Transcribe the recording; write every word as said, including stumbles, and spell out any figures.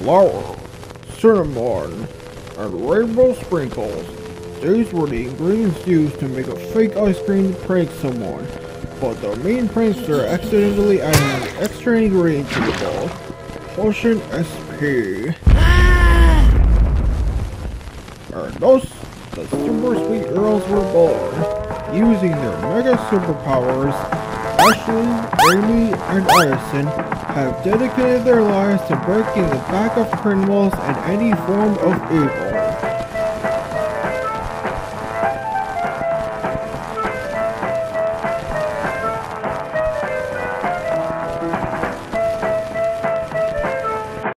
flour, cinnamon, and rainbow sprinkles. These were the ingredients used to make a fake ice cream to prank someone, but the main prankster accidentally added an extra ingredient to the ball, Potion S P. And thus, the Supersweet Girls were born. Using their mega superpowers, Ashley, Amy, and Addison have dedicated their lives to breaking the back of criminals and any form of evil.